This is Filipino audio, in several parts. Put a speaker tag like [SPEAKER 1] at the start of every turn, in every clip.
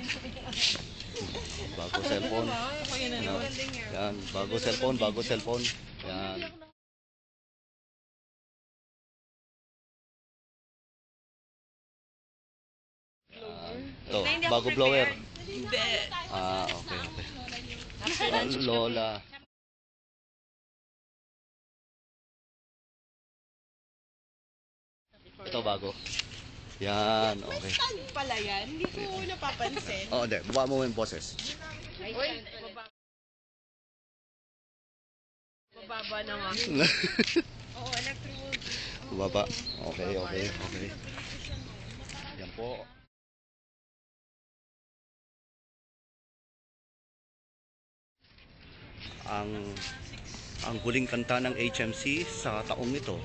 [SPEAKER 1] Bago cellphone. Yan, bago cellphone, bago cellphone. Yan. Ito, bago blower. Okay, okay. Lola. Ito bago. Yan, okay.
[SPEAKER 2] Pala yan, hindi ko napapansin.
[SPEAKER 1] Oh, hindi. Baba mo yung boses.
[SPEAKER 2] Uy, mababa na nga. Oo, electric.
[SPEAKER 1] Baba. Okay, okay, okay. Yan po. Ang huling kanta ng HMC sa taong ito.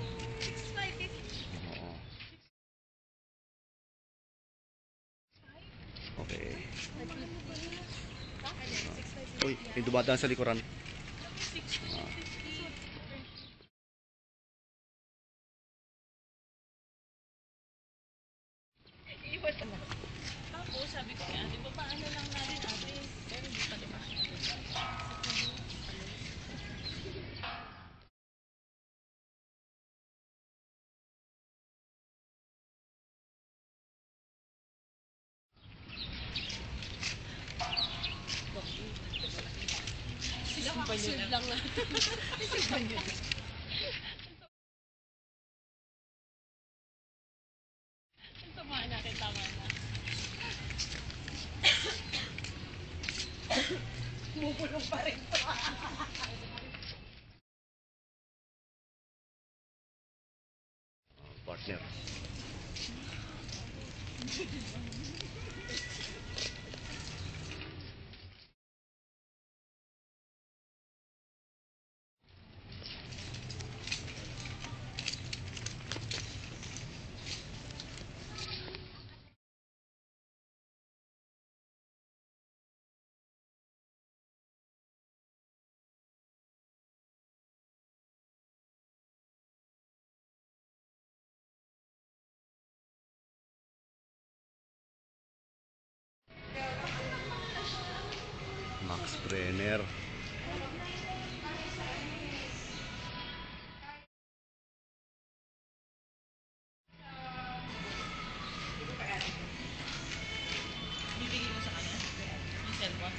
[SPEAKER 1] Okay. Uy, may dumadaan sa likuran.
[SPEAKER 3] Tapos sabi ko kay ate, paano lang natin ate? Pero hindi pa naman. Sila makasunod lang natin. Tama na, tama na.
[SPEAKER 2] Bubulong pa rin to.
[SPEAKER 1] Partner. Max Brenner.
[SPEAKER 3] Bibigyan mo sa kanya? Yung cellphone?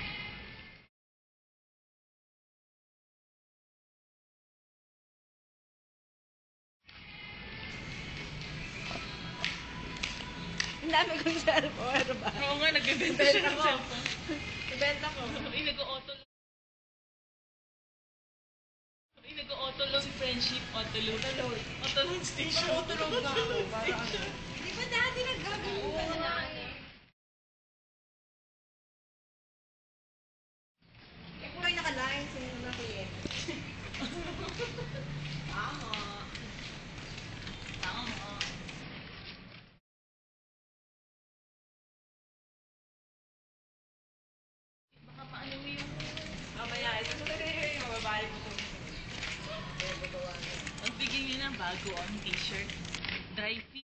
[SPEAKER 2] Ang dami kong cellphone, ano ba?
[SPEAKER 3] Oo nga, nagbibenta siya ng cellphone.
[SPEAKER 2] Ibenta ko.
[SPEAKER 3] Nag-auto lang. Nag-auto loan friendship, auto loan. Auto loan station.
[SPEAKER 2] Auto loan na ako. Di ba dati naggagawin ka na eh, kung kayo naka-line, sino na kuya? Tama.
[SPEAKER 3] Tama. Baka paano mo yung...
[SPEAKER 2] Mamaya, ito na rin yung mababae mo ito.
[SPEAKER 3] Magbigay niyo ng bago ang t-shirt. Dry fit.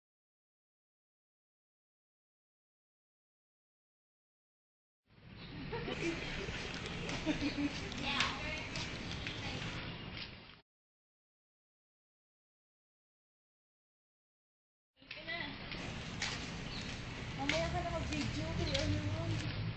[SPEAKER 2] Mamaya ka na mag-video kung ano yun.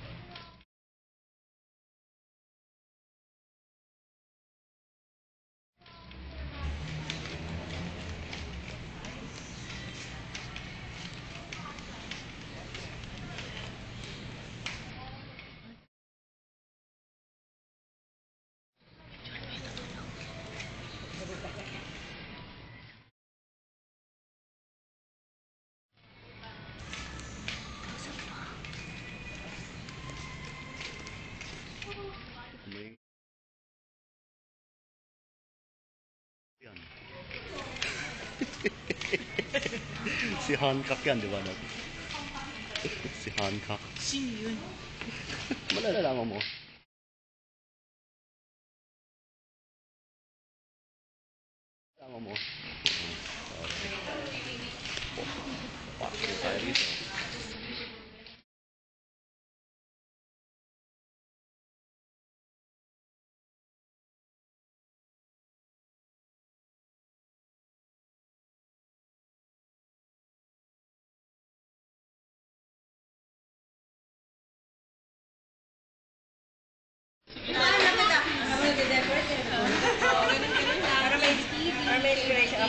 [SPEAKER 1] Yan. Si Hancock yan, di ba? Si Hancock.
[SPEAKER 3] Sino yun?
[SPEAKER 1] Malalaman mo. Malalaman mo. Okay. Pasok tayo rito.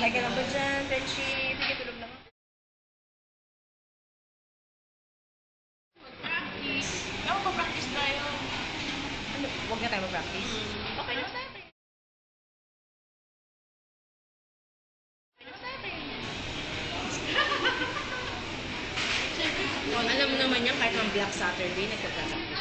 [SPEAKER 2] Ay ka lang ba dyan, friendship? Sige, tulog na.
[SPEAKER 3] Mag-practice. Ako, mag-practice tayo.
[SPEAKER 2] Ano? Huwag na tayo mag-practice.
[SPEAKER 3] Okay na tayo.
[SPEAKER 2] Alam mo naman yan, kahit ng Black Saturday, nagka-practice.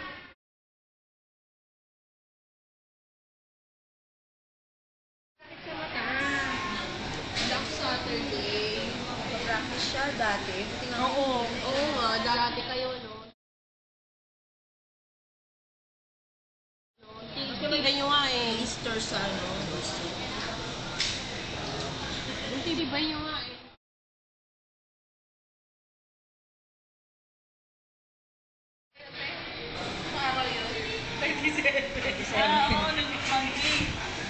[SPEAKER 4] Black Saturday.
[SPEAKER 2] Practice siya dati.
[SPEAKER 4] Oo. Oo nga, dati kayo, no? Tingnan nyo nga eh, Easter sa ano. Titibay nyo nga eh.
[SPEAKER 3] Araw yun. 37. Oo, nag-funky.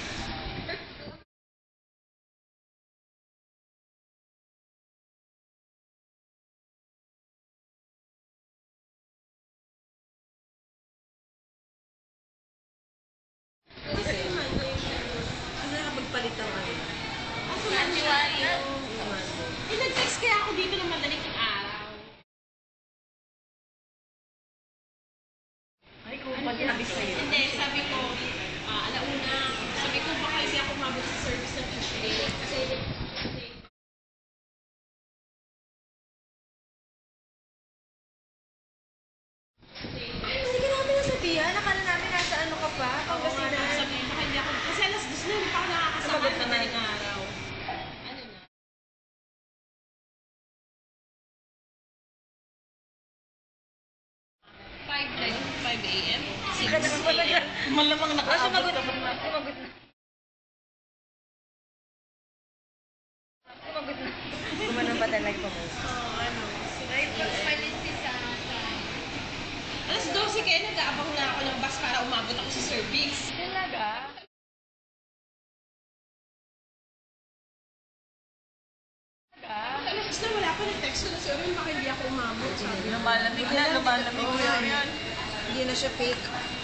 [SPEAKER 2] Ano na magpalit ang ano?
[SPEAKER 3] Ako, January. Nag-text kaya ako dito ng madaling araw.
[SPEAKER 2] Ay, kung ba't sabi sa'yo?
[SPEAKER 3] Hindi, sabi ko, alauna. Sabi ko, baka hindi ako mabot sa service ng PCA. Kasi,
[SPEAKER 2] Sige namin nasabihan. Nakala namin nasa ano ka pa? Pangasinan.
[SPEAKER 3] sabi ko, baka hindi ako, kasi alas 2 na, hindi pa ako nakakasama
[SPEAKER 2] Sumagot
[SPEAKER 3] ng
[SPEAKER 2] naman.
[SPEAKER 3] madaling araw. Ano na? Five 5 a.m. 6
[SPEAKER 2] Ka naman pala dyan.
[SPEAKER 3] Malamang
[SPEAKER 2] Oh,
[SPEAKER 3] nakaabot
[SPEAKER 2] sumagot.
[SPEAKER 3] ka pa.
[SPEAKER 2] Sumagot na. Sumagot na. Gumanon pa talaga pa mo.
[SPEAKER 3] Ano?
[SPEAKER 2] Ay, pagpalit si
[SPEAKER 3] Alas 12 kaya nag-aabang na ako ng bus para umabot ako sa service.
[SPEAKER 2] Talaga?
[SPEAKER 3] Alas na wala pa, nag-text ko na si Orion, baka hindi ako umabot. Sabi.
[SPEAKER 4] Lumalamig na, lumalamig na yan.
[SPEAKER 2] Hindi na siya fake.